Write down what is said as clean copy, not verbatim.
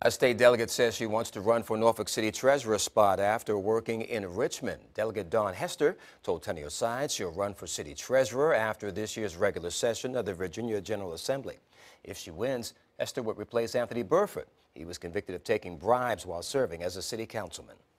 A state delegate says she wants to run for Norfolk City Treasurer spot after working in Richmond. Delegate Dawn Hester told Tenio Sides she'll run for City Treasurer after this year's regular session of the Virginia General Assembly. If she wins, Hester would replace Anthony Burford. He was convicted of taking bribes while serving as a city councilman.